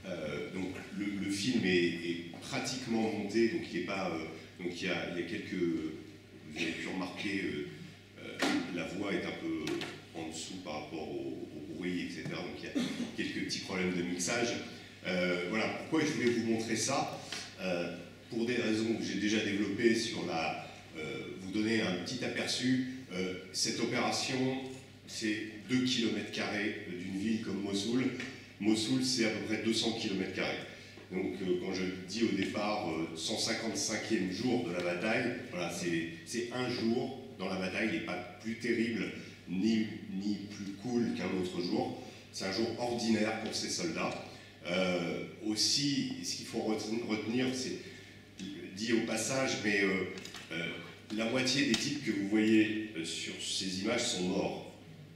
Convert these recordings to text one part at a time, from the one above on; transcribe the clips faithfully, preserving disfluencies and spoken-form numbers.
euh, donc le, le film est, est pratiquement monté, donc il, est pas, euh, donc il, y a, il y a quelques... Vous avez pu remarquer, euh, euh, la voix est un peu en dessous par rapport au, au bruit, et cetera. Donc il y a quelques petits problèmes de mixage. Euh, voilà, pourquoi je voulais vous montrer ça, euh, pour des raisons que j'ai déjà développées sur la... Euh, vous donner un petit aperçu. Euh, cette opération, c'est deux kilomètres carrés d'une ville comme Mossoul. Mossoul, c'est à peu près deux cents kilomètres carrés. Donc, euh, quand je dis au départ euh, cent cinquante-cinquième jour de la bataille, voilà, c'est un jour dans la bataille, il n'est pas plus terrible ni, ni plus cool qu'un autre jour. C'est un jour ordinaire pour ces soldats. Euh, aussi, ce qu'il faut retenir, c'est dit au passage, mais euh, euh, la moitié des types que vous voyez euh, sur ces images sont morts.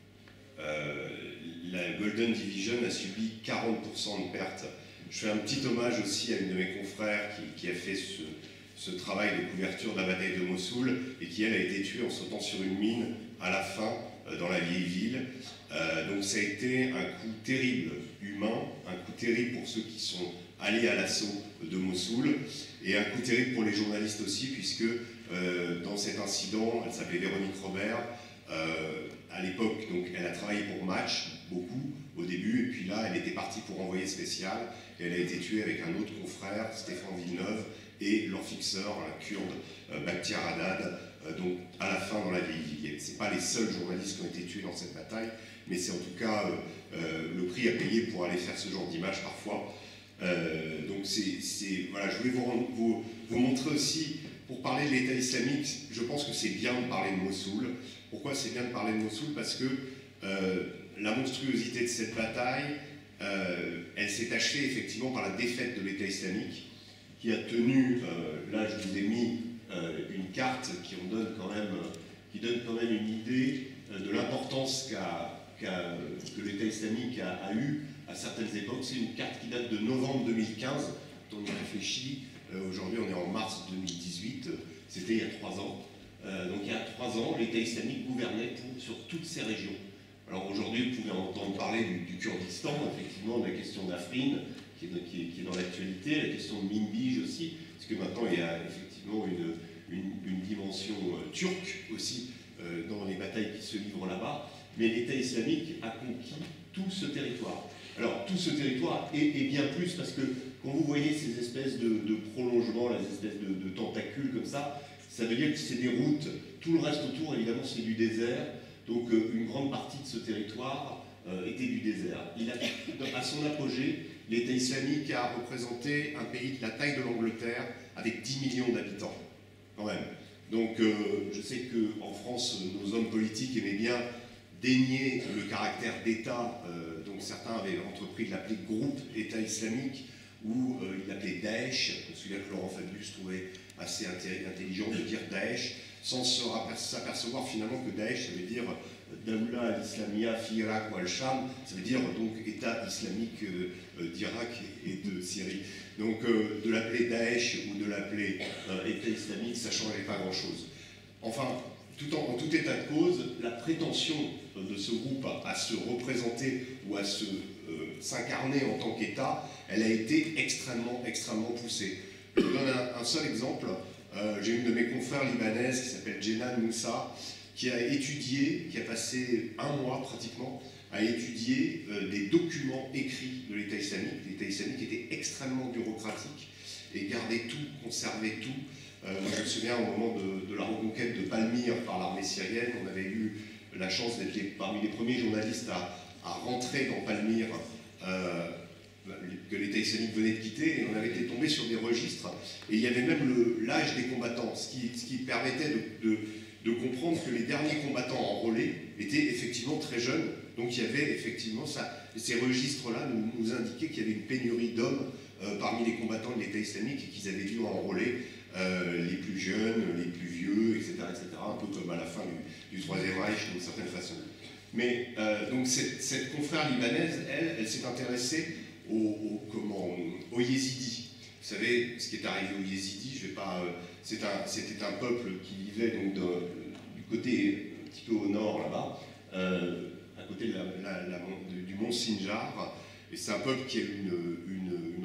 Euh, la Golden Division a subi quarante pour cent de pertes. Je fais un petit hommage aussi à une de mes confrères qui, qui a fait ce, ce travail de couverture de la bataille de Mossoul et qui, elle, a été tuée en sautant sur une mine à la fin euh, dans la vieille ville. Euh, donc ça a été un coup terrible humain, un coup terrible pour ceux qui sont allés à l'assaut de Mossoul et un coup terrible pour les journalistes aussi, puisque euh, dans cet incident, elle s'appelait Véronique Robert. Euh, à l'époque, donc, elle a travaillé pour Match, beaucoup, au début, et puis là, elle était partie pour Envoyé spécial, et elle a été tuée avec un autre confrère, Stéphane Villeneuve, et leur fixeur, un kurde, euh, Bakhtiar Haddad, euh, donc à la fin dans la vieille ville. Ce n'est pas les seuls journalistes qui ont été tués dans cette bataille, mais c'est en tout cas euh, euh, le prix à payer pour aller faire ce genre d'image parfois. Euh, donc c'est, voilà, je voulais vous, vous, vous montrer aussi, pour parler de l'État islamique, je pense que c'est bien de parler de Mossoul. Pourquoi c'est bien de parler de Mossoul? Parce que euh, la monstruosité de cette bataille, euh, elle s'est achevée effectivement par la défaite de l'État islamique, qui a tenu, euh, là je vous ai mis euh, une carte qui en donne quand même, qui donne quand même une idée euh, de l'importance qu'a, qu'a, que l'État islamique a, a eu à certaines époques. C'est une carte qui date de novembre deux mille quinze, quand on y réfléchit. Euh, Aujourd'hui, on est en mars deux mille dix-huit, euh, c'était il y a trois ans. Euh, donc il y a trois ans, l'État islamique gouvernait pour, sur toutes ces régions. Alors aujourd'hui, vous pouvez entendre parler du, du Kurdistan, effectivement, de la question d'Afrine, qui est, qui, est, qui est dans l'actualité, la question de Minbij aussi, parce que maintenant il y a effectivement une, une, une dimension euh, turque aussi euh, dans les batailles qui se livrent là-bas. Mais l'État islamique a conquis tout ce territoire. Alors, tout ce territoire et, et bien plus, parce que quand vous voyez ces espèces de, de prolongements, les espèces de, de tentacules comme ça, ça veut dire que c'est des routes. Tout le reste autour, évidemment, c'est du désert. Donc, euh, une grande partie de ce territoire euh, était du désert. Il a, à son apogée, l'État islamique a représenté un pays de la taille de l'Angleterre avec dix millions d'habitants, quand même. Donc, euh, je sais qu'en France, nos hommes politiques aimaient bien dénier le caractère d'État, euh, donc certains avaient entrepris de l'appeler groupe État islamique, ou euh, il l'appelait Daesh. Je me souviens que Laurent Fabius trouvait assez intelligent de dire Daesh, sans s'apercevoir finalement que Daesh, ça veut dire Dawla al-Islamiyya fi Irak ou al-Sham, ça veut dire donc État islamique euh, d'Irak et de Syrie. Donc euh, de l'appeler Daesh ou de l'appeler euh, État islamique, ça ne changeait pas grand-chose. Enfin, tout en, en tout état de cause, la prétention de ce groupe à, à se représenter ou à se, euh, s'incarner en tant qu'État, elle a été extrêmement, extrêmement poussée. Je vous donne un, un seul exemple. Euh, J'ai une de mes confrères libanaises qui s'appelle Jenan Moussa, qui a étudié, qui a passé un mois pratiquement, à étudier euh, des documents écrits de l'État islamique. L'État islamique était extrêmement bureaucratique et gardait tout, conservait tout. Euh, je me souviens au moment de, de la reconquête de Palmyre par l'armée syrienne, on avait eu la chance d'être les, parmi les premiers journalistes à, à rentrer dans Palmyre, euh, que l'État islamique venait de quitter, et on avait été tombé sur des registres, et il y avait même l'âge des combattants, ce qui, ce qui permettait de, de, de comprendre que les derniers combattants enrôlés étaient effectivement très jeunes, donc il y avait effectivement ça, ces registres-là nous, nous indiquaient qu'il y avait une pénurie d'hommes euh, parmi les combattants de l'État islamique et qu'ils avaient dû enrôler Euh, les plus jeunes, les plus vieux, et cetera, et cetera, un peu comme à la fin du, du Troisième Reich, d'une certaine façon. Mais euh, donc cette, cette confrère libanaise, elle, elle s'est intéressée aux, aux, comment, aux yézidis. Vous savez, ce qui est arrivé aux yézidis, je vais pas, euh, c'est un, c'était un peuple qui vivait donc de, du côté un petit peu au nord là-bas, euh, à côté de la, la, la, du mont Sinjar, et c'est un peuple qui a une, une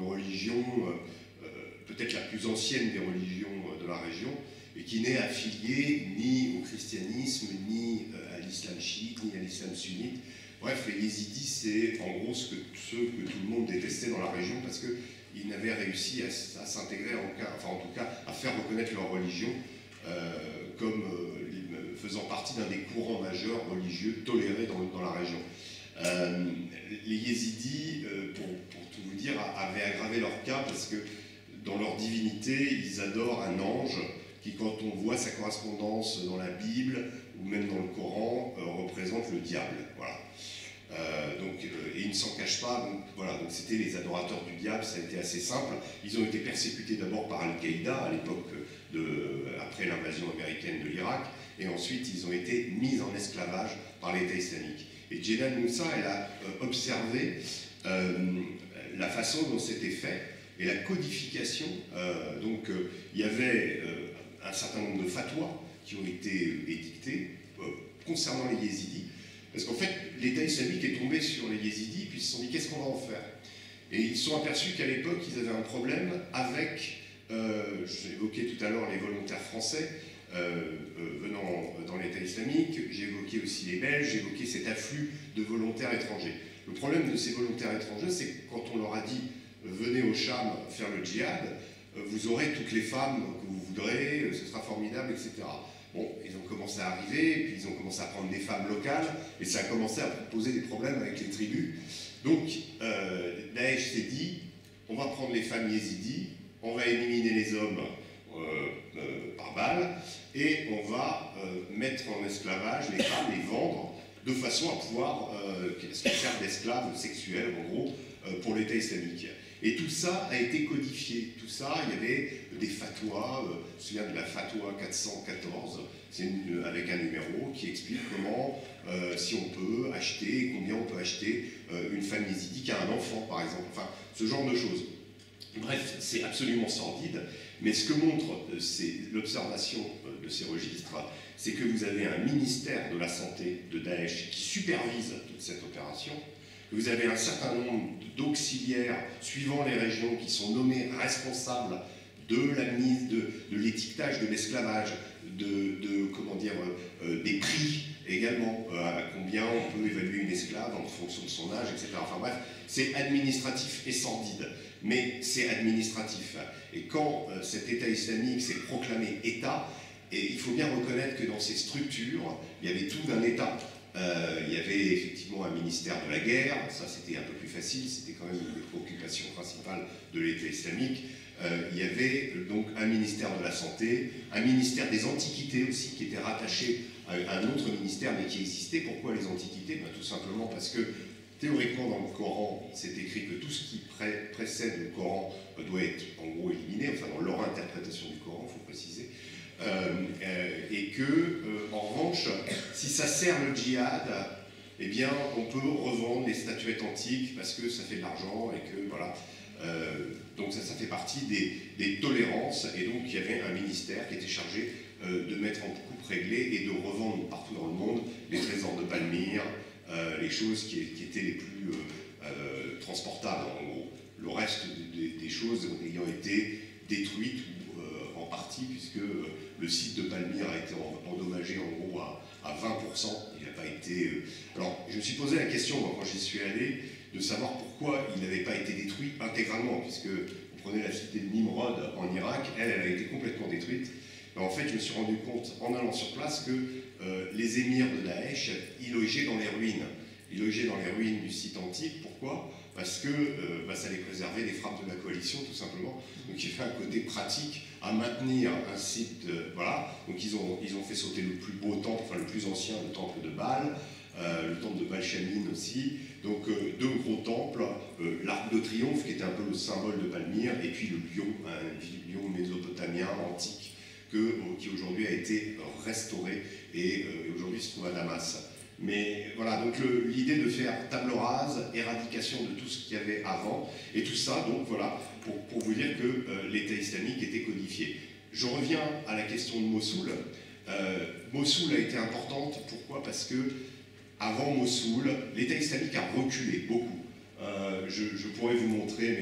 religion, euh, peut-être la plus ancienne des religions de la région, et qui n'est affiliée ni au christianisme, ni à l'islam chiite, ni à l'islam sunnite. Bref, les yézidis, c'est en gros ce que, ceux que tout le monde détestait dans la région, parce qu'ils n'avaient réussi à, à s'intégrer, enfin en tout cas à faire reconnaître leur religion euh, comme euh, faisant partie d'un des courants majeurs religieux tolérés dans, dans la région. Euh, les yézidis, euh, pour, pour tout vous dire, avaient aggravé leur cas parce que dans leur divinité, ils adorent un ange qui, quand on voit sa correspondance dans la Bible ou même dans le Coran, euh, représente le diable. Voilà. Euh, donc, euh, et ils ne s'en cachent pas. Donc, voilà, donc c'était les adorateurs du diable. Ça a été assez simple. Ils ont été persécutés d'abord par Al-Qaïda à l'époque de, après l'invasion américaine de l'Irak, et ensuite ils ont été mis en esclavage par l'État islamique. Et Jenan Moussa, elle a euh, observé euh, la façon dont c'était fait et la codification. Euh, donc, euh, il y avait euh, un certain nombre de fatwas qui ont été édictés euh, concernant les yézidis, parce qu'en fait, l'État islamique est tombé sur les yézidis, puis ils se sont dit qu'est-ce qu'on va en faire. Et ils se sont aperçus qu'à l'époque, ils avaient un problème avec, euh, j'ai évoqué tout à l'heure les volontaires français euh, euh, venant dans l'État islamique, j'ai évoqué aussi les Belges, j'ai évoqué cet afflux de volontaires étrangers. Le problème de ces volontaires étrangers, c'est que quand on leur a dit venez au Cham faire le djihad, vous aurez toutes les femmes que vous voudrez, ce sera formidable, et cetera. Bon, ils ont commencé à arriver, et puis ils ont commencé à prendre des femmes locales, et ça a commencé à poser des problèmes avec les tribus. Donc, euh, Daesh s'est dit, on va prendre les femmes yézidis, on va éliminer les hommes euh, euh, par balle, et on va euh, mettre en esclavage les femmes, les vendre, de façon à pouvoir euh, se faire d'esclaves sexuels, en gros, euh, pour l'État islamique. Et tout ça a été codifié. Tout ça, il y avait des fatwas, euh, je me souviens de la fatwa quatre cent quatorze, c'est une, avec un numéro qui explique comment, euh, si on peut acheter, et combien on peut acheter euh, une femme yézidi qui a un enfant, par exemple. Enfin, ce genre de choses. Bref, c'est absolument sordide, mais ce que montre euh, l'observation euh, de ces registres, c'est que vous avez un ministère de la Santé de Daesh qui supervise toute cette opération. Vous avez un certain nombre d'auxiliaires suivant les régions qui sont nommés responsables de la mise, de, de l'étiquetage de l'esclavage, de, de comment dire, euh, des prix également, euh, à combien on peut évaluer une esclave en fonction de son âge, et cetera. Enfin bref, c'est administratif et sordide, mais c'est administratif. Et quand euh, cet État islamique s'est proclamé État, et il faut bien reconnaître que dans ces structures, il y avait tout d'un État. Euh, il y avait effectivement un ministère de la guerre, ça c'était un peu plus facile, c'était quand même une préoccupation principale de l'État islamique. Euh, il y avait donc un ministère de la Santé, un ministère des Antiquités aussi, qui était rattaché à un autre ministère, mais qui existait. Pourquoi les Antiquités? Ben, tout simplement parce que, théoriquement, dans le Coran, c'est écrit que tout ce qui pré précède le Coran doit être, en gros, éliminé, enfin, dans leur interprétation du Coran, il faut préciser. Euh, euh, et que, euh, en revanche, si ça sert le djihad, eh bien, on peut revendre les statuettes antiques parce que ça fait de l'argent et que, voilà. Euh, donc ça, ça fait partie des, des tolérances, et donc il y avait un ministère qui était chargé euh, de mettre en coupe réglée et de revendre partout dans le monde les trésors de Palmyre, euh, les choses qui, qui étaient les plus euh, euh, transportables, en gros. Le reste des, des choses ayant été détruites ou euh, en partie, puisque euh, le site de Palmyre a été endommagé en gros à, à vingt pour cent. Il n'a pas été... Euh... Alors, je me suis posé la question, moi, quand j'y suis allé, de savoir pourquoi il n'avait pas été détruit intégralement, puisque vous prenez la cité de Nimrod en Irak, elle, elle a été complètement détruite. Mais en fait, je me suis rendu compte, en allant sur place, que euh, les émirs de Daesh, ils logeaient dans les ruines. Ils logeaient dans les ruines du site antique. Pourquoi? Parce que euh, bah, ça les préservait des frappes de la coalition, tout simplement. Donc il fait un côté pratique à maintenir un site, euh, voilà. Donc ils ont, ils ont fait sauter le plus beau temple, enfin le plus ancien, le temple de Baal, euh, le temple de Baal-Shamin aussi. Donc euh, deux gros temples, euh, l'arc de triomphe qui était un peu le symbole de Palmyre, et puis le lion, un lion mésopotamien antique que, euh, qui aujourd'hui a été restauré et euh, aujourd'hui se trouve à Damas. Mais voilà, donc l'idée de faire table rase, éradication de tout ce qu'il y avait avant, et tout ça, donc voilà, pour, pour vous dire que euh, l'État islamique était codifié. Je reviens à la question de Mossoul. Euh, Mossoul a été importante, pourquoi? Parce que avant Mossoul, l'État islamique a reculé beaucoup. Euh, je, je pourrais vous montrer, mais je,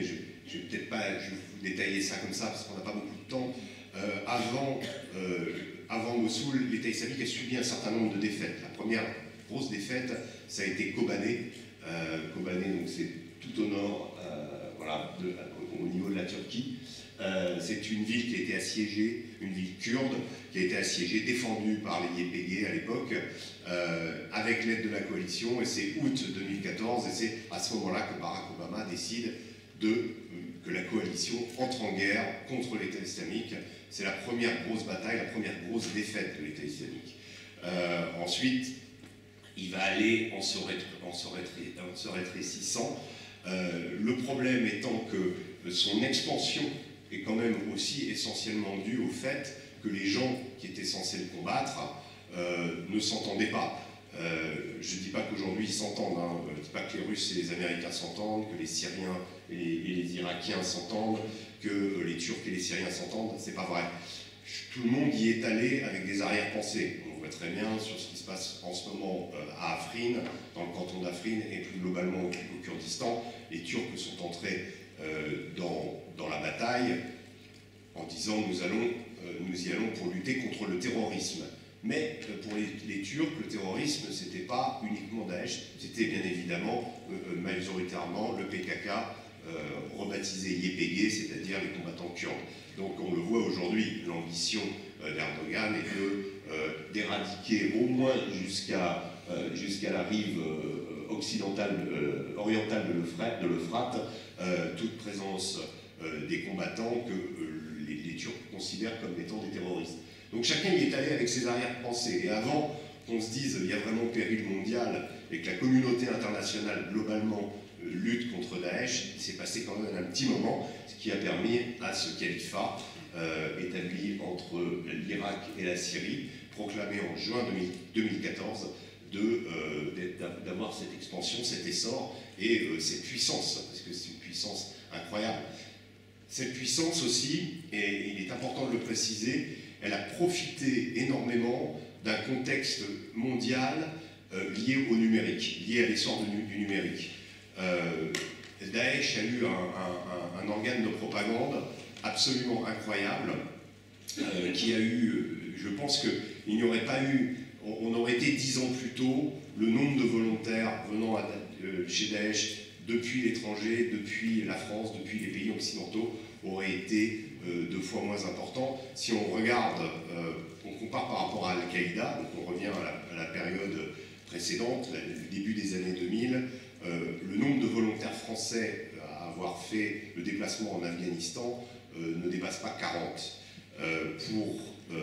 je vais peut-être pas je vais vous détailler ça comme ça parce qu'on n'a pas beaucoup de temps. Euh, avant, euh, avant Mossoul, l'État islamique a subi un certain nombre de défaites. La première grosse défaite, ça a été Kobané. Euh, Kobané, donc c'est tout au nord, euh, voilà, de, au niveau de la Turquie. Euh, c'est une ville qui a été assiégée, une ville kurde, qui a été assiégée, défendue par les Yépigués à l'époque, euh, avec l'aide de la coalition, et c'est août deux mille quatorze, et c'est à ce moment-là que Barack Obama décide de, euh, que la coalition entre en guerre contre l'État islamique. C'est la première grosse bataille, la première grosse défaite de l'État islamique. Euh, ensuite, il va aller en se, rétr en se, rétr en se rétrécissant, euh, le problème étant que son expansion est quand même aussi essentiellement due au fait que les gens qui étaient censés le combattre euh, ne s'entendaient pas. Euh, je ne dis pas qu'aujourd'hui ils s'entendent, hein. Je ne dis pas que les Russes et les Américains s'entendent, que les Syriens et les, et les Irakiens s'entendent, que euh, les Turcs et les Syriens s'entendent, c'est pas vrai. Tout le monde y est allé avec des arrière-pensées. On voit très bien sur ce qui se passe en ce moment euh, à Afrin, dans le canton d'Afrin et plus globalement au, au Kurdistan. Les Turcs sont entrés euh, dans, dans la bataille en disant nous, allons, euh, nous y allons pour lutter contre le terrorisme. Mais euh, pour les, les Turcs, le terrorisme, ce n'était pas uniquement Daesh, c'était bien évidemment, euh, majoritairement, le P K K, euh, rebaptisé Yépigué, c'est-à-dire les combattants kurdes. Donc on le voit aujourd'hui, l'ambition euh, d'Erdogan est de, euh, d'éradiquer au moins jusqu'à euh, jusqu'à la rive euh, occidentale, euh, orientale de l'Euphrate, euh, toute présence euh, des combattants que euh, les, les Turcs considèrent comme étant des terroristes. Donc chacun y est allé avec ses arrière-pensées. Et avant qu'on se dise il y a vraiment péril mondial et que la communauté internationale globalement euh, lutte contre Daesh, il s'est passé quand même un petit moment, ce qui a permis à ce califat euh, établi entre l'Irak et la Syrie, proclamé en juin deux mille quatorze, d'avoir euh, cette expansion, cet essor et euh, cette puissance, parce que c'est une puissance incroyable. Cette puissance aussi, et il est important de le préciser, elle a profité énormément d'un contexte mondial euh, lié au numérique, lié à l'essor du, du numérique. Euh, Daesh a eu un, un, un organe de propagande absolument incroyable, euh, qui a eu, je pense qu'il n'y aurait pas eu, on, on aurait été dix ans plus tôt, le nombre de volontaires venant à, euh, chez Daesh depuis l'étranger, depuis la France, depuis les pays occidentaux, aurait été euh, deux fois moins important. Si on regarde, euh, on compare par rapport à Al-Qaïda, donc on revient à la, à la période précédente, le début des années deux mille, euh, le nombre de volontaires français à avoir fait le déplacement en Afghanistan euh, ne dépasse pas quarante. Euh, pour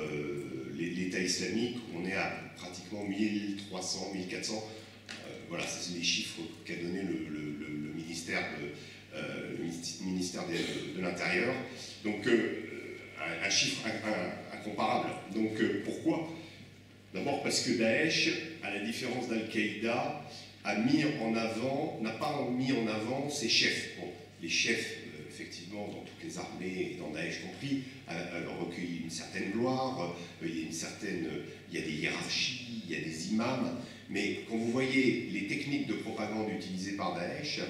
euh, l'État islamique, on est à pratiquement mille trois cents, mille quatre cents. Euh, voilà, c'est les chiffres qu'a donné le, le, le, le ministère de, euh, le ministère de, de l'Intérieur. Donc, euh, un, un chiffre incomparable. Donc, euh, pourquoi? D'abord parce que Daesh, à la différence d'Al-Qaïda, a mis en avant, n'a pas mis en avant ses chefs. Bon, les chefs, euh, effectivement, dans toutes les armées, et dans Daesh compris, euh, recueillent une certaine gloire, euh, il y a une certaine, il y a des hiérarchies, il y a des imams, mais quand vous voyez les techniques de propagande utilisées par Daesh,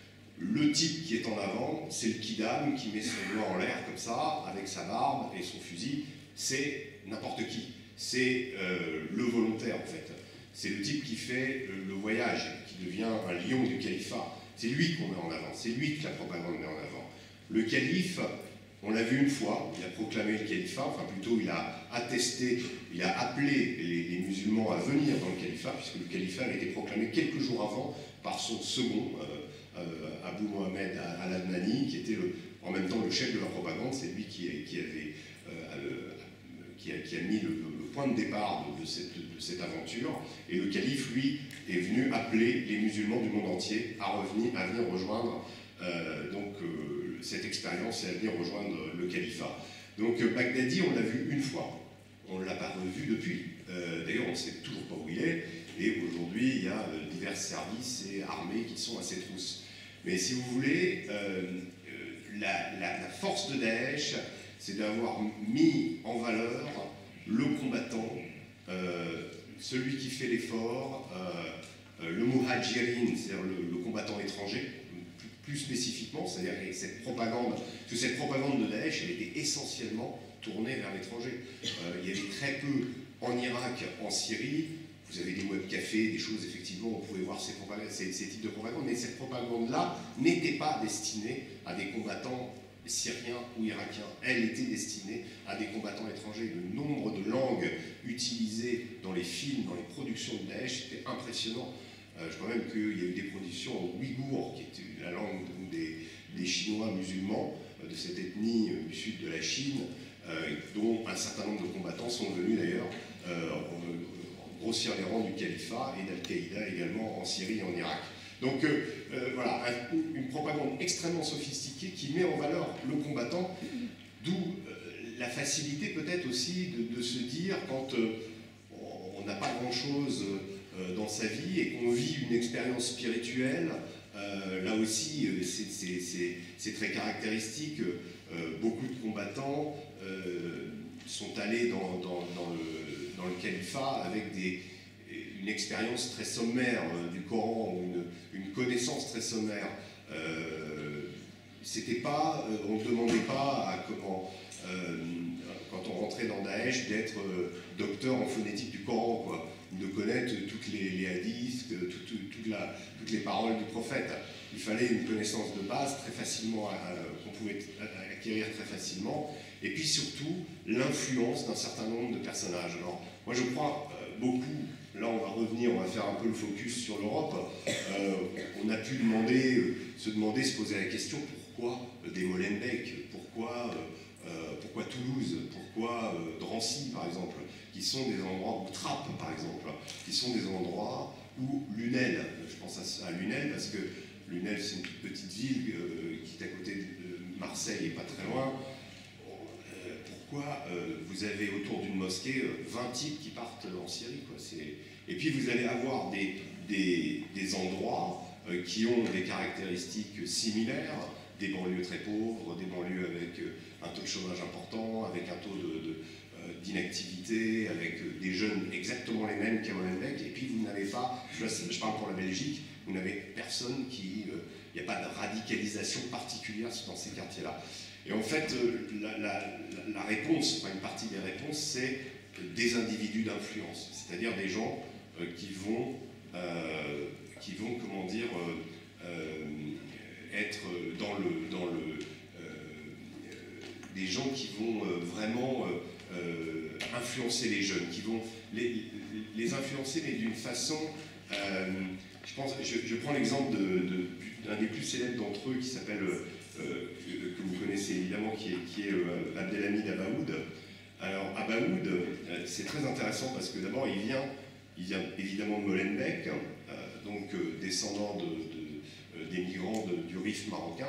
le type qui est en avant, c'est le kidam qui met son doigt en l'air comme ça, avec sa barbe et son fusil, c'est n'importe qui. C'est euh, le volontaire en fait. C'est le type qui fait euh, le voyage, qui devient un lion du califat. C'est lui qu'on met en avant, c'est lui que la propagande met en avant. Le calife, on l'a vu une fois, il a proclamé le califat, enfin plutôt il a attesté, il a appelé les, les musulmans à venir dans le califat, puisque le califat a été proclamé quelques jours avant par son second, euh, euh, Abu Mohamed al-Adnani, qui était le, en même temps le chef de la propagande, c'est lui qui, qui avait euh, qui, a, qui a mis le, le point de départ de, de, cette, de cette aventure, et le calife, lui, est venu appeler les musulmans du monde entier à, revenir, à venir rejoindre euh, donc, euh, cette expérience et à venir rejoindre le califat. Donc euh, Baghdadi, on l'a vu une fois, on ne l'a pas revu depuis. Euh, D'ailleurs, on ne sait toujours pas où il est, et aujourd'hui, il y a euh, divers services et armées qui sont à ses trousses. Mais si vous voulez, euh, la, la, la force de Daesh, c'est d'avoir mis en valeur le combattant, euh, celui qui fait l'effort, euh, euh, le muhajirin, c'est-à-dire le, le combattant étranger, plus plus spécifiquement, c'est-à-dire que cette propagande, parce que cette propagande de Daesh, elle était essentiellement tournée vers l'étranger. Euh, il y avait très peu en Irak, en Syrie. Vous avez des webcafés, des choses, effectivement, vous pouvez voir ces, ces, ces types de propagande, mais cette propagande-là n'était pas destinée à des combattants syriens ou irakiens. Elle était destinée à des combattants étrangers. Le nombre de langues utilisées dans les films, dans les productions de Daesh, était impressionnant. Euh, je crois même qu'il y a eu des productions en ouïghour, qui était la langue des, des Chinois musulmans, euh, de cette ethnie euh, du sud de la Chine, euh, dont un certain nombre de combattants sont venus d'ailleurs euh, grossir les rangs du califat et d'Al-Qaïda également en Syrie et en Irak. Donc euh, euh, voilà, un, une propagande extrêmement sophistiquée qui met en valeur le combattant, d'où euh, la facilité peut-être aussi de, de se dire quand euh, on n'a pas grand-chose euh, dans sa vie et qu'on vit une expérience spirituelle, euh, là aussi euh, c'est très caractéristique, euh, beaucoup de combattants euh, sont allés dans, dans, dans, le, dans le califat avec des, une expérience très sommaire euh, du Coran, une, une connaissance très sommaire. Euh, c'était pas, euh, on ne demandait pas à comment, euh, quand on rentrait dans Daesh, d'être euh, docteur en phonétique du Coran, quoi, de connaître toutes les, les hadiths, tout, tout, toute la, toutes les paroles du prophète. Il fallait une connaissance de base très facilement, qu'on pouvait acquérir très facilement, et puis surtout l'influence d'un certain nombre de personnages. Alors, moi je crois euh, beaucoup, là on va revenir, on va faire un peu le focus sur l'Europe, euh, on a pu demander, euh, se demander, se poser la question, pourquoi euh, des Molenbeek, pourquoi, euh, euh, pourquoi Toulouse, pourquoi euh, Drancy par exemple, qui sont des endroits, ou Trappes par exemple, qui sont des endroits où Lunel, je pense à, à Lunel parce que Lunel c'est une toute petite ville euh, qui est à côté de Marseille et pas très loin. Pourquoi euh, vous avez autour d'une mosquée euh, vingt types qui partent en Syrie, quoi. Et puis vous allez avoir des, des, des endroits euh, qui ont des caractéristiques similaires, des banlieues très pauvres, des banlieues avec euh, un taux de chômage important, avec un taux d'inactivité, avec euh, des jeunes exactement les mêmes qu'à Molenbeek, et puis vous n'avez pas, je, je parle pour la Belgique, vous n'avez personne qui, il euh, n'y a pas de radicalisation particulière dans ces quartiers-là. Et en fait, la, la, la réponse, enfin une partie des réponses, c'est des individus d'influence, c'est-à-dire des gens euh, qui vont, euh, qui vont, comment dire, euh, euh, être dans le, dans le, euh, des gens qui vont euh, vraiment euh, influencer les jeunes, qui vont les, les influencer, mais d'une façon, euh, je pense, je, je prends l'exemple de, de, d'un des plus célèbres d'entre eux qui s'appelle Euh, que vous connaissez évidemment, qui est, qui est euh, Abdelhamid Abaoud. Alors Abaoud, euh, c'est très intéressant parce que d'abord il vient, il vient évidemment de Molenbeek, euh, donc euh, descendant de, de, euh, des migrants de, du Rif marocain.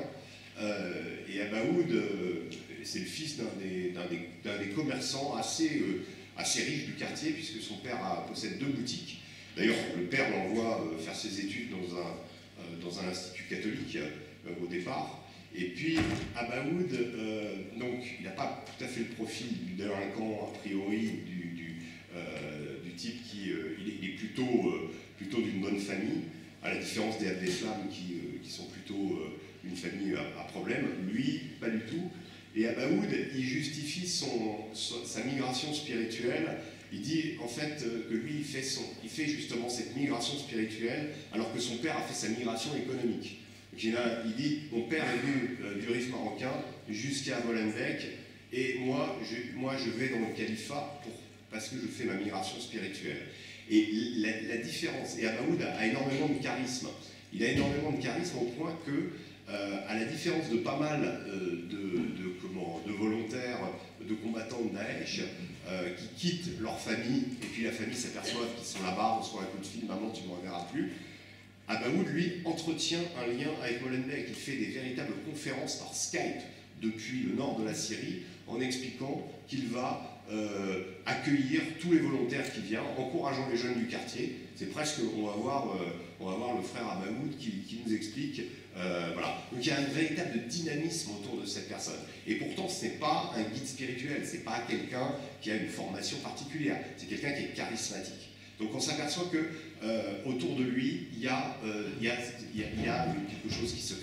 Euh, et Abaoud, euh, c'est le fils d'un des, des, des commerçants assez, euh, assez riches du quartier, puisque son père a, possède deux boutiques. D'ailleurs, le père l'envoie euh, faire ses études dans un, euh, dans un institut catholique euh, au départ. Et puis, Abaoud, euh, donc, il n'a pas tout à fait le profil du délinquant, a priori, du, du, euh, du type qui euh, il est, il est plutôt, euh, plutôt d'une bonne famille, à la différence des Abdeslam qui, euh, qui sont plutôt euh, une famille à, à problème. Lui, pas du tout. Et Abaoud, il justifie son, son, sa migration spirituelle. Il dit, en fait, que lui, il fait, son, il fait justement cette migration spirituelle, alors que son père a fait sa migration économique. Il dit, mon père est venu euh, du Rif marocain jusqu'à Molenbeek, et moi je, moi je vais dans le califat pour, parce que je fais ma migration spirituelle. Et la, la différence, et Abaoud a, a énormément de charisme, il a énormément de charisme au point que, euh, à la différence de pas mal euh, de, de, comment, de volontaires, de combattants de Daesh, euh, qui quittent leur famille, et puis la famille s'aperçoit qu'ils sont là-bas, on se voit un coup de fil, maman tu ne me reverras plus. Abaoud, lui, entretient un lien avec Molenbeek. Il fait des véritables conférences par Skype depuis le nord de la Syrie, en expliquant qu'il va euh, accueillir tous les volontaires qui viennent, encourageant les jeunes du quartier. C'est presque, on va voir, euh, on va voir le frère Abaoud qui, qui nous explique. Euh, voilà. Donc il y a un véritable dynamisme autour de cette personne. Et pourtant, ce n'est pas un guide spirituel, ce n'est pas quelqu'un qui a une formation particulière, c'est quelqu'un qui est charismatique. Donc on s'aperçoit que euh, autour de lui, il y a, euh, il y a, il y a, il y a quelque chose qui se crée.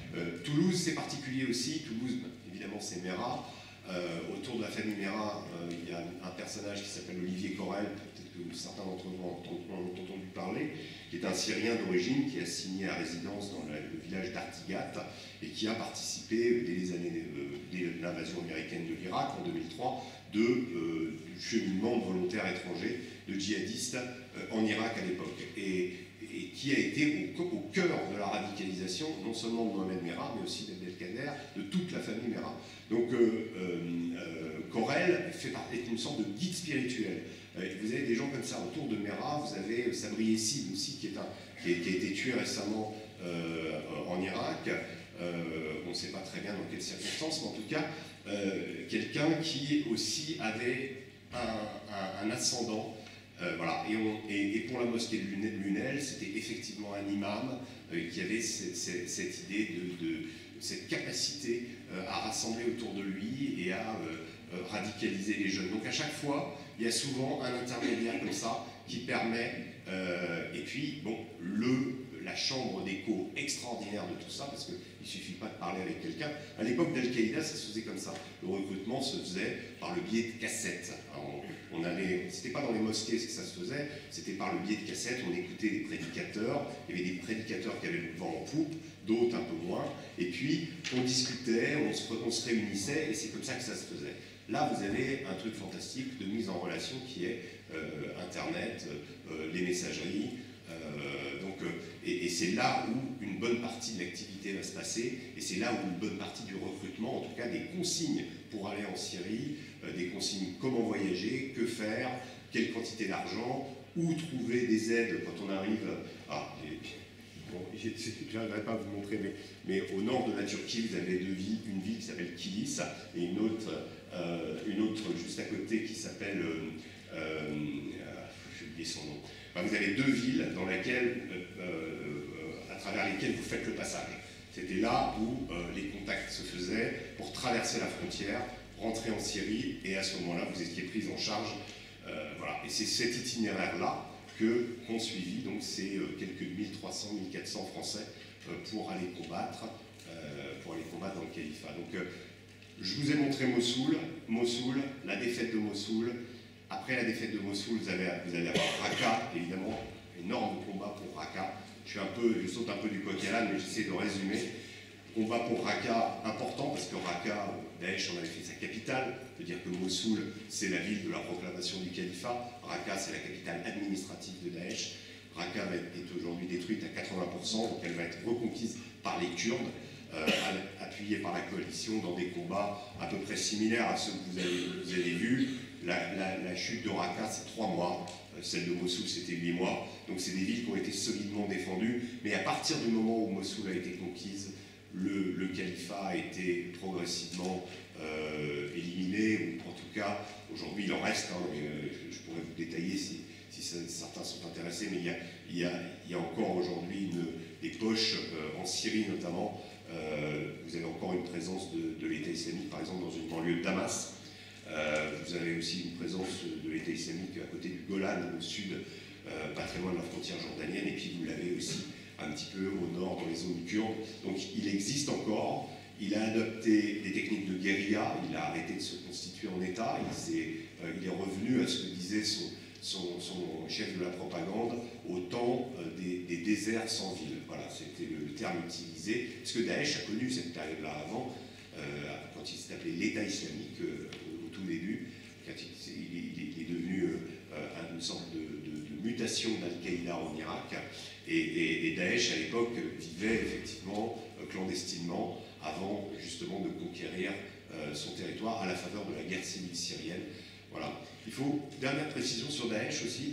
Euh, Toulouse, c'est particulier aussi. Toulouse, évidemment, c'est Merat. Euh, autour de la famille Merat, euh, il y a un personnage qui s'appelle Olivier Corel, peut-être que certains d'entre vous en ont entendu parler, qui est un Syrien d'origine, qui a signé à résidence dans le, le village d'Artigat et qui a participé, dès les années, euh, dès l'invasion américaine de l'Irak en deux mille trois, de, euh, du cheminement de volontaires étrangers, de djihadistes euh, en Irak à l'époque. Et, et qui a été au, au cœur de la radicalisation, non seulement de Mohamed Merah, mais aussi d'Abdelkader, de toute la famille Merah. Donc euh, euh, Corel fait partie, est une sorte de guide spirituel. Euh, vous avez des gens comme ça autour de Merah, vous avez Sabri Essid aussi, qui, est un, qui, est, qui a été tué récemment euh, en Irak. Euh, on ne sait pas très bien dans quelles circonstances, mais en tout cas, euh, quelqu'un qui aussi avait un, un, un ascendant. Euh, voilà. et, on, et, et pour la mosquée de Lunel, c'était effectivement un imam euh, qui avait cette, cette, cette idée de, de cette capacité euh, à rassembler autour de lui et à euh, euh, radicaliser les jeunes. Donc à chaque fois, il y a souvent un intermédiaire comme ça qui permet, euh, et puis bon, le, la chambre d'écho extraordinaire de tout ça, parce qu'il ne suffit pas de parler avec quelqu'un. À l'époque d'Al-Qaïda, ça se faisait comme ça. Le recrutement se faisait par le biais de cassettes. Alors, on, on allait, c'était pas dans les mosquées que ça se faisait, c'était par le biais de cassettes, on écoutait des prédicateurs, il y avait des prédicateurs qui avaient le vent en poupe, d'autres un peu moins, et puis on discutait, on se, on se réunissait, et c'est comme ça que ça se faisait. Là, vous avez un truc fantastique de mise en relation qui est euh, Internet, euh, les messageries, euh, donc, euh, et, et c'est là où une bonne partie de l'activité va se passer, et c'est là où une bonne partie du recrutement, en tout cas des consignes pour aller en Syrie, euh, des consignes comment voyager, que faire, quelle quantité d'argent, où trouver des aides quand on arrive. Ah, bon, je n'arriverai pas à vous montrer, mais, mais au nord de la Turquie, vous avez deux villes, une ville qui s'appelle Kilis et une autre, euh, une autre juste à côté qui s'appelle, euh, euh, j'ai oublié son nom. Enfin, vous avez deux villes dans lesquelles, euh, euh, à travers lesquelles vous faites le passage. C'était là où euh, les contacts se faisaient pour traverser la frontière, rentrer en Syrie, et à ce moment-là, vous étiez pris en charge. Euh, voilà. Et c'est cet itinéraire-là que qu'ont suivi donc ces euh, quelques mille trois cents, mille quatre cents Français euh, pour aller combattre, euh, pour aller combattre dans le califat. Donc, euh, je vous ai montré Mossoul, Mossoul, la défaite de Mossoul. Après la défaite de Mossoul, vous allez, vous allez avoir Raqqa, évidemment, énorme combat pour Raqqa. Je suis un peu, je saute un peu du coq à l'âne, mais j'essaie de résumer. Combat pour Raqqa important parce que Raqqa, Daesh en avait fait sa capitale. C'est-à-dire que Mossoul, c'est la ville de la proclamation du califat. Raqqa, c'est la capitale administrative de Daesh. Raqqa est aujourd'hui détruite à quatre-vingts pour cent, donc elle va être reconquise par les Kurdes, euh, appuyée par la coalition dans des combats à peu près similaires à ceux que vous avez, vous avez vus. La, la, la chute de Raqqa, c'est trois mois. Celle de Mossoul, c'était huit mois. Donc c'est des villes qui ont été solidement défendues. Mais à partir du moment où Mossoul a été conquise, le, le califat a été progressivement euh, éliminé, ou en tout cas, aujourd'hui il en reste, hein, mais, euh, je, je pourrais vous détailler si, si ça, certains sont intéressés, mais il y a, il y a, il y a encore aujourd'hui des poches, euh, en Syrie notamment, euh, vous avez encore une présence de, de l'État islamique, par exemple dans une banlieue de Damas. Euh, vous avez aussi une présence de l'État islamique à côté du Golan, au sud, euh, pas très loin de la frontière jordanienne, et puis vous l'avez aussi un petit peu au nord, dans les zones kurdes. Donc il existe encore, il a adopté des techniques de guérilla, il a arrêté de se constituer en État, il, est, euh, il est revenu à ce que disait son, son, son chef de la propagande au temps euh, des, des déserts sans ville. Voilà, c'était le, le terme utilisé, parce que Daesh a connu cette période-là avant, euh, quand il s'est appelé l'État islamique, euh, au tout début, quand il, il, il est devenu euh, une sorte de, de, de mutation d'Al-Qaïda en Irak. Et, et, et Daesh, à l'époque, vivait effectivement euh, clandestinement avant justement de conquérir euh, son territoire à la faveur de la guerre civile syrienne. Voilà. Il faut, dernière précision sur Daesh aussi,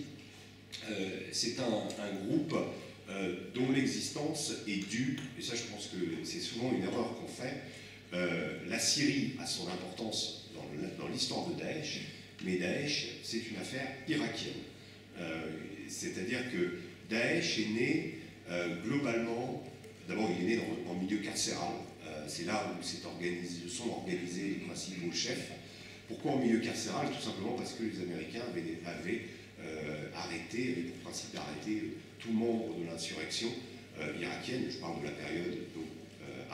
euh, c'est un, un groupe euh, dont l'existence est due, et ça je pense que c'est souvent une erreur qu'on fait, euh, la Syrie a son importance dans l'histoire de Daesh, mais Daesh c'est une affaire irakienne. Euh, C'est-à-dire que Daesh est né euh, globalement, d'abord il est né dans, en milieu carcéral, euh, c'est là où organisé, sont organisés les principaux chefs. Pourquoi en milieu carcéral? Tout simplement parce que les Américains avaient, avaient euh, arrêté, avaient pour principe d'arrêter tout membre de l'insurrection euh, irakienne, je parle de la période donc, euh, après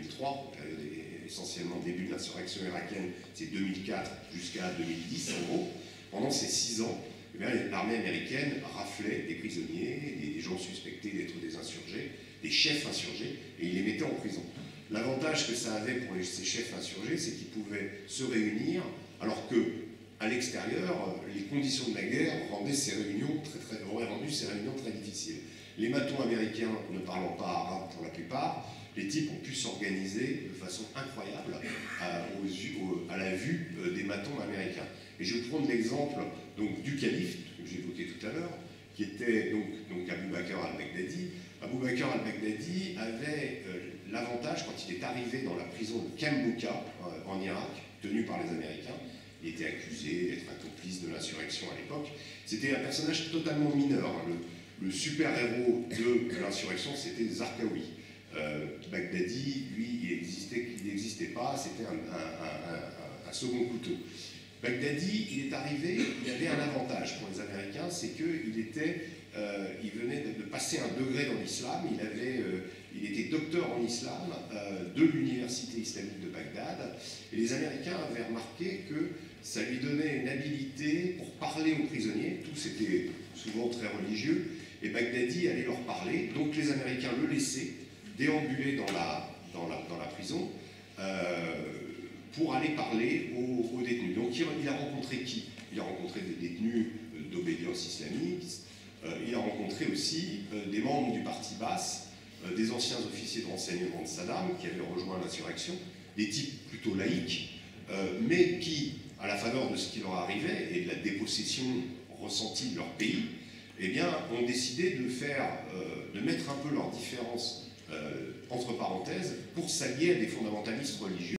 mille trois, euh, essentiellement début de l'insurrection irakienne, c'est deux mille quatre jusqu'à deux mille dix en gros. Pendant ces six ans, eh l'armée américaine raflait des prisonniers, des, des gens suspectés d'être des insurgés, des chefs insurgés, et il les mettait en prison. L'avantage que ça avait pour les, ces chefs insurgés, c'est qu'ils pouvaient se réunir, alors que à l'extérieur, les conditions de la guerre rendaient ces réunions très, très, auraient rendu ces réunions très difficiles. Les matons américains, ne parlant pas arabe pour la plupart, les types ont pu s'organiser de façon incroyable à, aux, à la vue des matons américains. Et je vais prendre l'exemple donc, du calife, que j'évoquais tout à l'heure, qui était donc, donc Abou Bakr al-Baghdadi. Abou Bakr al-Baghdadi avait euh, l'avantage, quand il est arrivé dans la prison de Kambouka, euh, en Irak, tenue par les Américains, il était accusé d'être un complice de l'insurrection à l'époque. C'était un personnage totalement mineur. Hein. Le, le super-héros de l'insurrection, c'était Zarqawi. Euh, Baghdadi, lui, il n'existait il n'existait pas, c'était un, un, un, un, un second couteau. Baghdadi, il est arrivé, il avait un avantage pour les Américains, c'est qu'il était, euh, il venait de, de passer un degré dans l'islam, il, avait, euh, il était docteur en islam euh, de l'université islamique de Bagdad, et les Américains avaient remarqué que ça lui donnait une habilité pour parler aux prisonniers, tous étaient souvent très religieux, et Baghdadi allait leur parler, donc les Américains le laissaient déambuler dans la, dans la, dans la prison, euh, pour aller parler aux, aux détenus. Donc il, il a rencontré qui? Il a rencontré des détenus d'obédience islamique, euh, il a rencontré aussi euh, des membres du parti Baas, euh, des anciens officiers de renseignement de Saddam qui avaient rejoint l'insurrection, des types plutôt laïques, euh, mais qui, à la faveur de ce qui leur arrivait et de la dépossession ressentie de leur pays, eh bien, ont décidé de faire, euh, de mettre un peu leurs différences euh, entre parenthèses pour s'allier à des fondamentalistes religieux,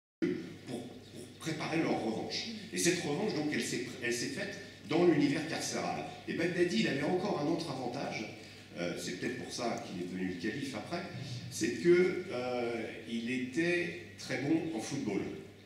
préparer leur revanche. Et cette revanche, donc, elle s'est elle s'est faite dans l'univers carcéral. Et Baghdadi, il avait encore un autre avantage, euh, c'est peut-être pour ça qu'il est devenu le calife après, c'est qu'il euh, était très bon en football.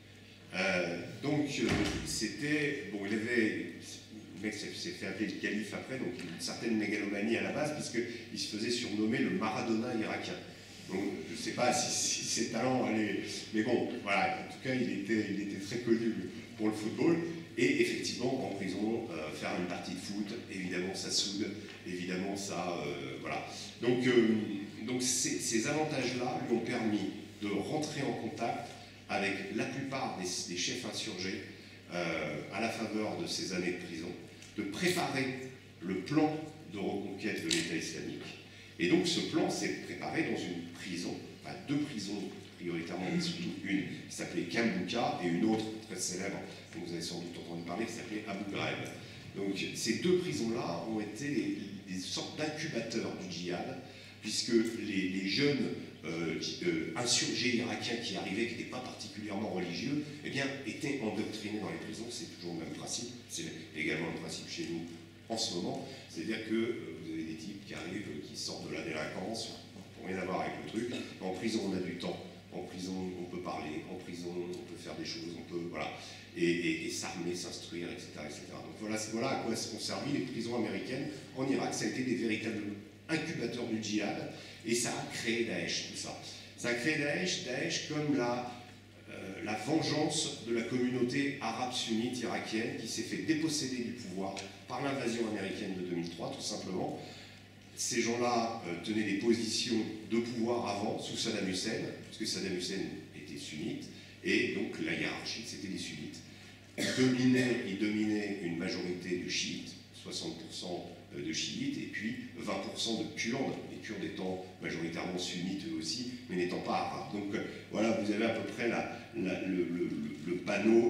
Euh, donc, euh, c'était... Bon, il avait... Le mec s'est fait appeler le calife après, donc une certaine mégalomanie à la base, puisqu'il se faisait surnommer le Maradona irakien. Donc, je ne sais pas si, si ses talents allaient... Mais bon, voilà, en tout cas, il était, il était très connu pour le football. Et effectivement, en prison, euh, faire une partie de foot, évidemment, ça soude, évidemment, ça... Euh, voilà. Donc, euh, donc ces, ces avantages-là lui ont permis de rentrer en contact avec la plupart des, des chefs insurgés euh, à la faveur de ces années de prison, de préparer le plan de reconquête de l'État islamique. Et donc ce plan s'est préparé dans une prison, enfin deux prisons prioritairement, une qui s'appelait Kambouka et une autre très célèbre, dont vous avez sans doute entendu parler, qui s'appelait Abu Ghraib. Donc ces deux prisons-là ont été des sortes d'incubateurs du djihad, puisque les, les jeunes euh, euh, insurgés irakiens qui arrivaient, qui n'étaient pas particulièrement religieux, eh bien, étaient endoctrinés dans les prisons. C'est toujours le même principe, c'est également le principe chez nous en ce moment, c'est-à-dire que euh, vous avez des types qui arrivent, euh, qui sortent de la délinquance, qui n'ont rien à voir avec le truc. En prison, on a du temps. En prison, on peut parler. En prison, on peut faire des choses. On peut, voilà, et, et, et s'armer, s'instruire, et cetera, et cetera. Donc voilà, voilà à quoi ont servi les prisons américaines en Irak. Ça a été des véritables incubateurs du djihad, et ça a créé Daesh, tout ça. Ça a créé Daesh, Daesh comme la Euh, la vengeance de la communauté arabe sunnite irakienne qui s'est fait déposséder du pouvoir par l'invasion américaine de deux mille trois, tout simplement. Ces gens-là euh, tenaient des positions de pouvoir avant, sous Saddam Hussein, puisque Saddam Hussein était sunnite, et donc la hiérarchie, c'était les sunnites. Ils dominaient, ils dominaient une majorité de chiites, soixante pour cent de chiites, et puis vingt pour cent de Kurdes, les Kurdes étant majoritairement sunnites eux aussi, mais n'étant pas arabes. Donc euh, voilà, vous avez à peu près la, la, le, le, le panneau,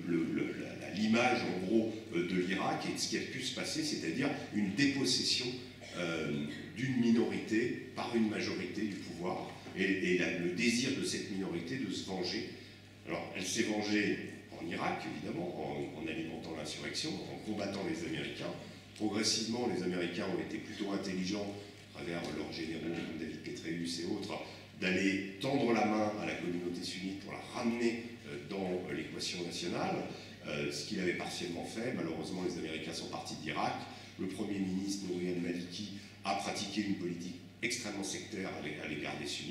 l'image en gros euh, de l'Irak et de ce qui a pu se passer, c'est-à-dire une dépossession euh, d'une minorité par une majorité du pouvoir, et, et la, le désir de cette minorité de se venger. Alors, elle s'est vengée en Irak, évidemment, en, en alimentant l'insurrection, en combattant les Américains. Progressivement, les Américains ont été plutôt intelligents, à travers leurs généraux comme David Petraeus et autres, d'aller tendre la main à la communauté sunnite pour la ramener dans l'équation nationale, euh, ce qu'il avait partiellement fait. Malheureusement, les Américains sont partis d'Irak. Le Premier ministre, Nouri al-Maliki, a pratiqué une politique extrêmement sectaire à l'égard des sunnites,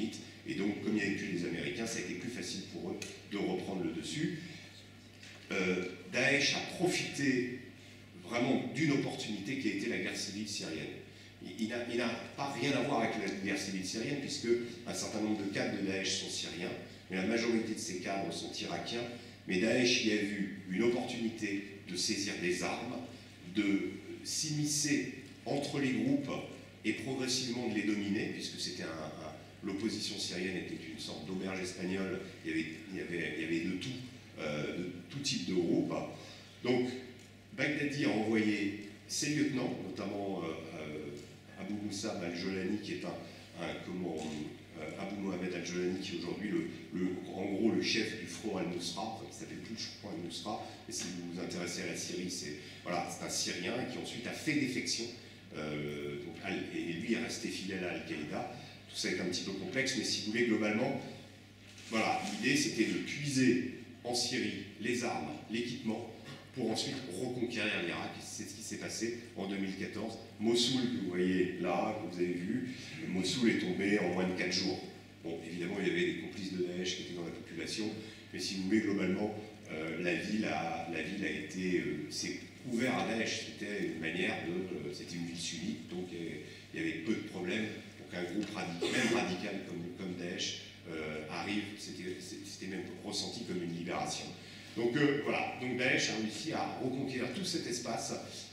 Et donc, comme il n'y avait plus les Américains, ça a été plus facile pour eux de reprendre le dessus. Euh, Daesh a profité vraiment d'une opportunité qui a été la guerre civile syrienne. Il, il n'a pas rien à voir avec la guerre civile syrienne, puisque un certain nombre de cadres de Daesh sont syriens, mais la majorité de ces cadres sont irakiens. Mais Daesh y a vu une opportunité de saisir des armes, de s'immiscer entre les groupes et progressivement de les dominer, puisque c'était un, un l'opposition syrienne était une sorte d'auberge espagnole, il y avait, il y avait, il y avait de tout, euh, de tout type de groupe. Donc, Baghdadi a envoyé ses lieutenants, notamment euh, Abou Moussa al-Jolani, qui est un, un comment, euh, Abou Mohamed al-Jolani, qui est aujourd'hui le, le, en gros le chef du front al-Nusra, enfin, qui s'appelle plus le front al-Nusra, et si vous vous intéressez à la Syrie, c'est voilà, un Syrien qui ensuite a fait défection, euh, donc, et lui est resté fidèle à Al-Qaïda. Tout ça est un petit peu complexe, mais si vous voulez, globalement, voilà, l'idée c'était de puiser en Syrie les armes, l'équipement, pour ensuite reconquérir l'Irak. C'est ce qui s'est passé en deux mille quatorze. Mossoul, que vous voyez là, que vous avez vu, Mossoul est tombé en moins de quatre jours. Bon, évidemment, il y avait des complices de Daesh qui étaient dans la population, mais si vous voulez, globalement, euh, la, ville a, la ville a été... Euh, c'est ouvert à Daesh, c'était une manière de... Euh, c'était une ville sunnite, donc euh, il y avait peu de problèmes pour qu'un groupe radical, même radical comme, comme Daesh euh, arrive. C'était même ressenti comme une libération. Donc euh, voilà, donc Daesh a réussi à reconquérir tout cet espace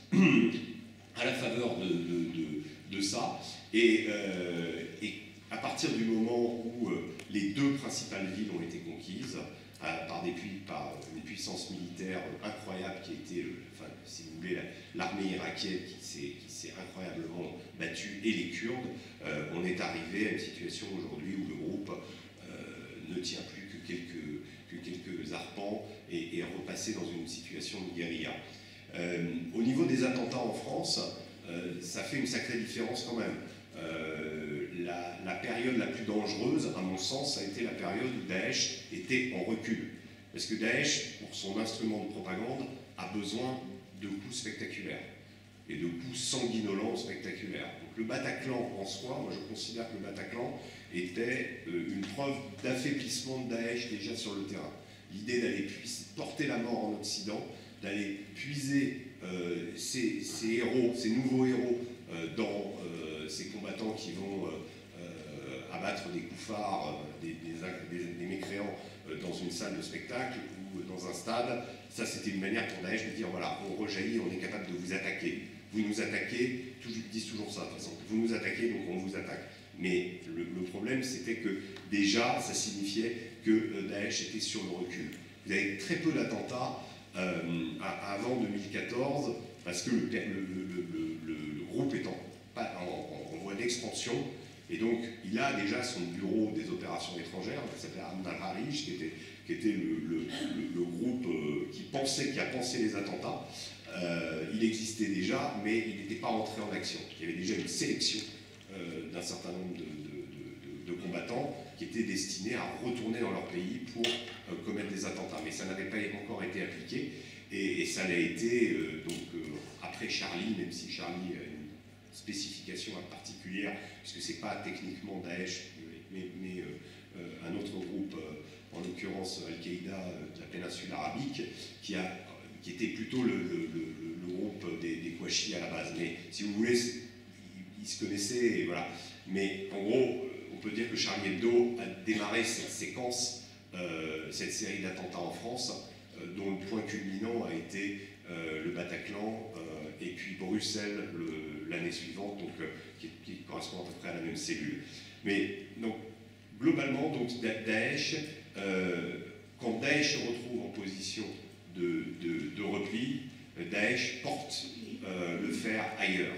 à la faveur de, de, de, de ça. Et, euh, et à partir du moment où euh, les deux principales villes ont été conquises, euh, par, des, par une puissance militaire incroyable qui a été, euh, enfin, si vous voulez, l'armée irakienne qui s'est incroyablement battue, et les Kurdes, euh, on est arrivé à une situation aujourd'hui où le groupe euh, ne tient plus que quelques, que quelques arpents et est repassé dans une situation de guérilla. Euh, au niveau des attentats en France, euh, ça fait une sacrée différence quand même. Euh, la, la période la plus dangereuse, à mon sens, ça a été la période où Daesh était en recul. Parce que Daesh, pour son instrument de propagande, a besoin de coups spectaculaires et de coups sanguinolents spectaculaires. Donc le Bataclan en soi, moi je considère que le Bataclan était euh, une preuve d'affaiblissement de Daesh déjà sur le terrain. L'idée d'aller porter la mort en Occident, d'aller puiser euh, ces, ces héros, ces nouveaux héros euh, dans euh, ces combattants qui vont euh, euh, abattre des koufars, euh, des, des, des, des mécréants euh, dans une salle de spectacle ou dans un stade, ça c'était une manière pour Daesh de dire voilà, on rejaillit, on est capable de vous attaquer. Vous nous attaquez, toujours, ils disent toujours ça de toute façon, vous nous attaquez donc on vous attaque. Mais le, le problème c'était que déjà ça signifiait que Daesh était sur le recul. Vous avez très peu d'attentats euh, avant deux mille quatorze parce que le, le, le, le, le groupe est en, en, en voie d'expansion et donc il a déjà son bureau des opérations étrangères qui s'appelait Amna Harish, qui était, qui était le, le, le, le groupe euh, qui, pensait, qui a pensé les attentats. Euh, il existait déjà, mais il n'était pas entré en action. Il y avait déjà une sélection euh, d'un certain nombre de, de, de, de combattants qui étaient destinés à retourner dans leur pays pour euh, commettre des attentats. Mais ça n'avait pas encore été appliqué, et, et ça l'a été euh, donc, euh, après Charlie, même si Charlie a une spécification particulière, puisque ce n'est pas techniquement Daesh, mais, mais euh, euh, un autre groupe, euh, en l'occurrence Al-Qaïda euh, de la péninsule arabique, qui a qui était plutôt le, le, le, le groupe des, des Kouachi à la base. Mais si vous voulez, ils, ils se connaissaient, et voilà. Mais en gros, on peut dire que Charlie Hebdo a démarré cette séquence, euh, cette série d'attentats en France, euh, dont le point culminant a été euh, le Bataclan, euh, et puis Bruxelles l'année suivante, donc, euh, qui, qui correspond à peu près à la même cellule. Mais donc, globalement, donc, Daesh, euh, quand Daesh se retrouve en position De, de, de repli, Daesh porte euh, le fer ailleurs,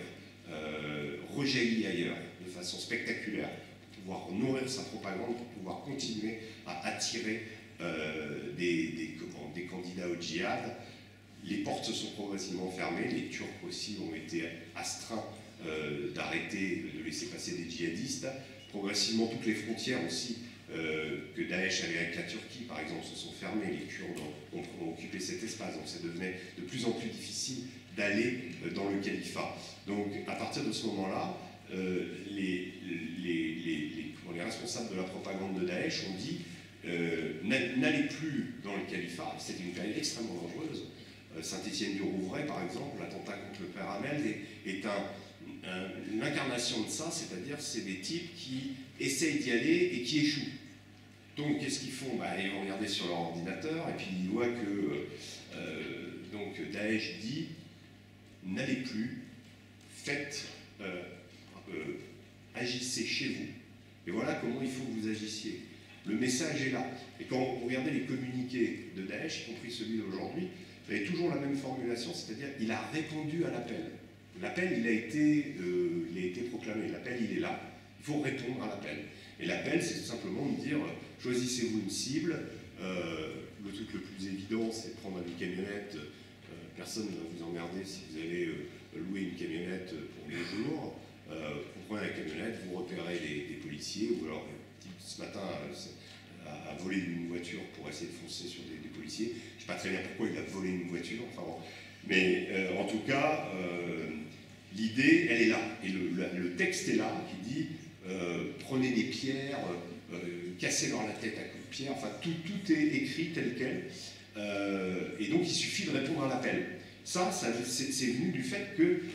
euh, rejaillit ailleurs, de façon spectaculaire, pour pouvoir nourrir sa propagande, pour pouvoir continuer à attirer euh, des, des, comment, des candidats au djihad. Les portes se sont progressivement fermées, les Turcs aussi ont été astreints euh, d'arrêter, de laisser passer des djihadistes. Progressivement, toutes les frontières aussi Euh, que Daesh avait avec la Turquie, par exemple, se sont fermés, les Kurdes ont, ont, ont occupé cet espace, donc ça devenait de plus en plus difficile d'aller euh, dans le califat. Donc à partir de ce moment-là, euh, les, les, les, les, dont les responsables de la propagande de Daesh ont dit euh, n'allez plus dans le califat, c'était une période extrêmement dangereuse. Euh, Saint-Étienne-du-Rouvray, par exemple, l'attentat contre le père Hamel est, est un, un, l'incarnation de ça, c'est-à-dire c'est des types qui essayent d'y aller et qui échouent. Donc qu'est-ce qu'ils font? Bah, ils vont regarder sur leur ordinateur et puis ils voient que euh, donc, Daesh dit n'allez plus, faites, euh, euh, agissez chez vous. Et voilà comment il faut que vous agissiez. Le message est là. Et quand vous regardez les communiqués de Daesh, y compris celui d'aujourd'hui, vous avez toujours la même formulation, c'est-à-dire il a répondu à l'appel. L'appel, il a été, euh, il a été proclamé. L'appel, il est là. Il faut répondre à l'appel. Et l'appel, c'est tout simplement de dire, choisissez-vous une cible. Euh, le truc le plus évident, c'est de prendre une camionnette. Euh, personne ne va vous emmerder si vous allez euh, louer une camionnette pour deux jours. Euh, vous prenez la camionnette, vous repérez des, des policiers, ou alors ce matin a, a volé une voiture pour essayer de foncer sur des, des policiers. Je ne sais pas très bien pourquoi il a volé une voiture, enfin bon. Mais euh, en tout cas, euh, l'idée, elle est là. Et le, le, le texte est là, qui dit euh, prenez des pierres, euh, cassez-leur la tête à coups de pierre, enfin tout, tout est écrit tel quel. Euh, et donc il suffit de répondre à l'appel. Ça, ça c'est venu du fait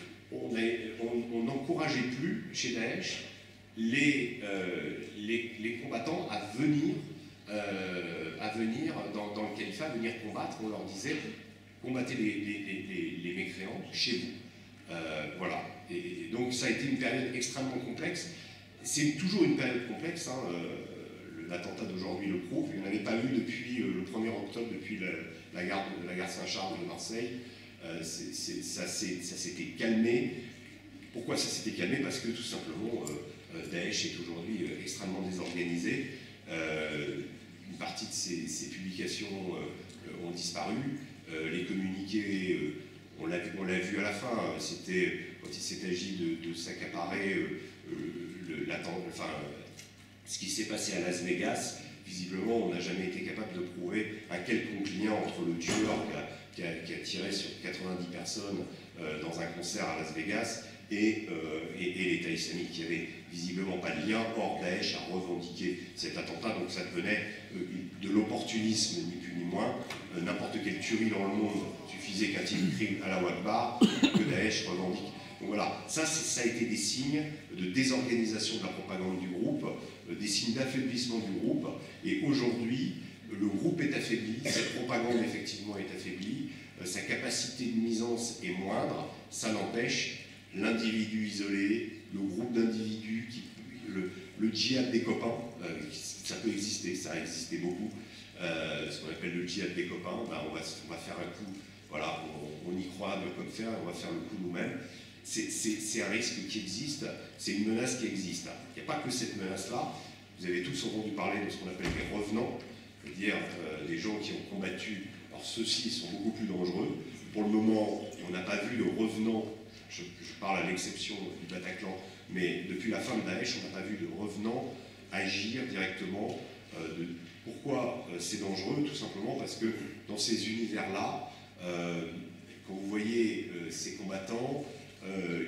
qu'on n'encourageait on, on plus chez Daesh les, euh, les, les combattants à venir, euh, à venir dans, dans le califat, à venir combattre. On leur disait combattez les, les, les, les mécréants chez vous. Euh, voilà. Et, et donc ça a été une période extrêmement complexe. C'est toujours une période complexe. Hein. Euh, L'attentat d'aujourd'hui le prouve. Il n'y en avait pas eu depuis euh, le premier octobre, depuis la, la gare, la gare Saint-Charles de Marseille. Euh, c est, c est, ça s'était calmé. Pourquoi ça s'était calmé? Parce que tout simplement, euh, Daesh est aujourd'hui euh, extrêmement désorganisé. Euh, une partie de ces, ces publications euh, ont disparu. Euh, les communiqués, euh, on l'a vu à la fin, hein, c'était quand il s'est agi de, de s'accaparer euh, le, la, enfin, ce qui s'est passé à Las Vegas. Visiblement, on n'a jamais été capable de prouver un quelconque lien entre le tueur qui a, qui a, qui a tiré sur quatre-vingt-dix personnes euh, dans un concert à Las Vegas et, euh, et, et l'État islamique, qui avait visiblement pas de lien. Or, Daesh a revendiqué cet attentat, donc ça devenait euh, de l'opportunisme, ni plus ni moins. Euh, N'importe quelle tuerie dans le monde suffisait qu'un type crime à la Wakbar que Daesh revendique. Donc voilà, ça, ça a été des signes de désorganisation de la propagande du groupe, euh, des signes d'affaiblissement du groupe. Et aujourd'hui, le groupe est affaibli, sa propagande effectivement est affaiblie, euh, sa capacité de nuisance est moindre. Ça n'empêche l'individu isolé, le groupe d'individus, le, le djihad des copains, euh, ça peut exister, ça a existé beaucoup, euh, ce qu'on appelle le djihad des copains. Ben on, va, on va faire un coup, voilà, on, on y croit comme fer, on va faire le coup nous-mêmes. C'est un risque qui existe, c'est une menace qui existe. Il n'y a pas que cette menace-là. Vous avez tous entendu parler de ce qu'on appelle les revenants, c'est-à-dire euh, des gens qui ont combattu. Alors ceux-ci sont beaucoup plus dangereux. Pour le moment, on n'a pas vu de revenants. Je, je parle à l'exception du Bataclan, mais depuis la fin de Daesh, on n'a pas vu de revenants agir directement. Euh, de, pourquoi euh, c'est dangereux? Tout simplement parce que dans ces univers-là, euh, quand vous voyez euh, ces combattants, euh,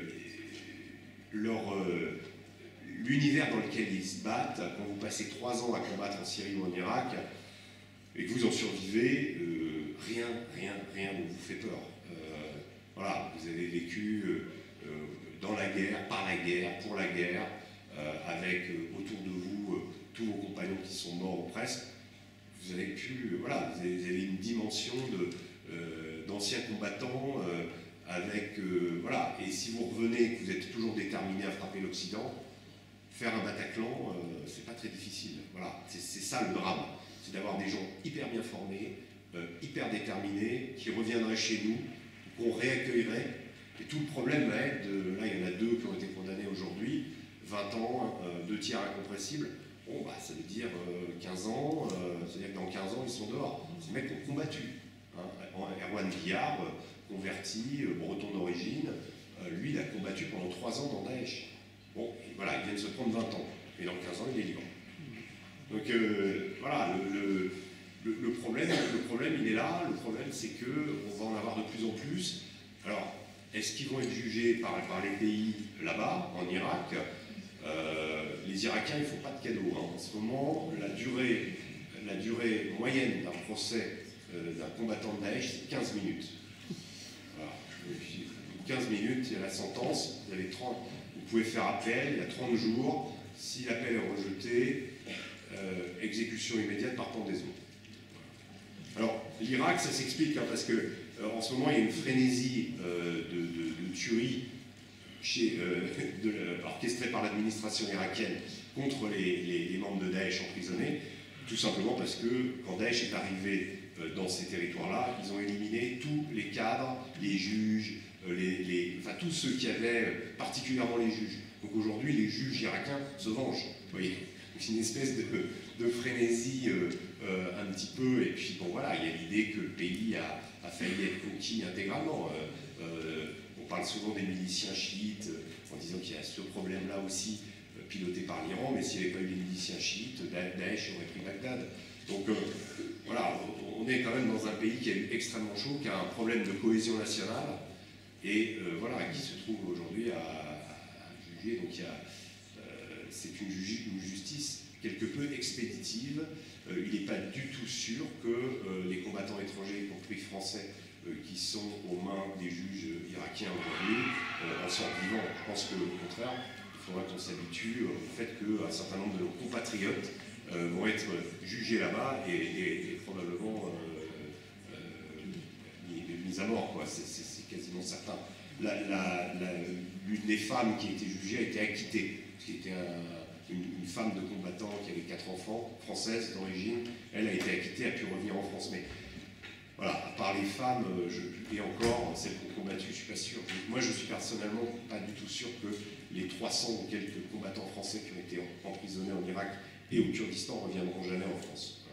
euh, l'univers dans lequel ils se battent, quand vous passez trois ans à combattre en Syrie ou en Irak, et que vous en survivez, euh, rien, rien, rien ne vous fait peur. Euh, voilà, vous avez vécu euh, dans la guerre, par la guerre, pour la guerre, euh, avec euh, autour de vous euh, tous vos compagnons qui sont morts ou presque. Vous avez pu, euh, voilà, vous avez, vous avez une dimension d'anciens euh, combattants euh, avec, euh, voilà, et si vous revenez et que vous êtes toujours déterminé à frapper l'Occident, faire un Bataclan, euh, c'est pas très difficile. Voilà, c'est ça le drame, c'est d'avoir des gens hyper bien formés, euh, hyper déterminés, qui reviendraient chez nous, qu'on réaccueillerait. Et tout le problème va être, de, là il y en a deux qui ont été condamnés aujourd'hui, vingt ans, euh, deux tiers incompressibles. Bon, bah, ça veut dire euh, quinze ans, euh, c'est-à-dire que dans quinze ans, ils sont dehors. Ces mecs ont combattu. Hein. Erwan Billard, euh, converti, euh, breton d'origine, euh, lui, il a combattu pendant trois ans dans Daesh. Bon, voilà, il vient de se prendre vingt ans. Et dans quinze ans, il est libre. Donc, euh, voilà, le, le, le, le, problème, le problème, il est là. Le problème, c'est qu'on va en avoir de plus en plus. Alors, est-ce qu'ils vont être jugés par, par les pays là-bas, en Irak? Euh, les les Irakiens, ils ne font pas de cadeaux. Hein. En ce moment, la durée, la durée moyenne d'un procès euh, d'un combattant de Daesh, c'est quinze minutes. Voilà. quinze minutes, il y a la sentence, vous, avez trente, vous pouvez faire appel, il y a trente jours. Si l'appel est rejeté, euh, exécution immédiate par pendaison. Alors, l'Irak, ça s'explique, hein, parce que euh, en ce moment, il y a une frénésie euh, de, de, de tuerie chez, euh, de, euh, orchestrée par l'administration irakienne contre les, les, les membres de Daesh emprisonnés, tout simplement parce que quand Daesh est arrivé euh, dans ces territoires-là, ils ont éliminé tous les cadres, les juges, euh, les, les, enfin tous ceux qui avaient, euh, particulièrement les juges. Donc aujourd'hui, les juges irakiens se vengent, vous voyez. C'est une espèce de, de frénésie euh, euh, un petit peu, et puis bon voilà, il y a l'idée que le pays a, a failli être conquis intégralement. Euh, euh, on parle souvent des miliciens chiites, euh, en disant qu'il y a ce problème-là aussi, euh, piloté par l'Iran, mais s'il n'y avait pas eu les miliciens chiites, Daesh aurait pris Bagdad. Donc euh, voilà, on est quand même dans un pays qui est extrêmement chaud, qui a un problème de cohésion nationale, et euh, voilà, qui se trouve aujourd'hui à, à juger. Donc il y a c'est une, une justice quelque peu expéditive. Euh, il n'est pas du tout sûr que euh, les combattants étrangers, y compris français, euh, qui sont aux mains des juges irakiens aujourd'hui, euh, en sortent vivants. Je pense qu'au contraire, il faudra qu'on s'habitue au fait qu'un certain nombre de nos compatriotes euh, vont être jugés là-bas et, et, et probablement euh, euh, mis à mort. C'est quasiment certain. La, la, la, l'une des femmes qui a été jugée a été acquittée, qui était un, une, une femme de combattant qui avait quatre enfants, française d'origine. Elle a été acquittée, a pu revenir en France. Mais voilà, à part les femmes, je, et encore, celles qui ont combattu, je ne suis pas sûr. Moi, je suis personnellement pas du tout sûr que les trois cents ou quelques combattants français qui ont été emprisonnés en Irak et au Kurdistan reviendront jamais en France.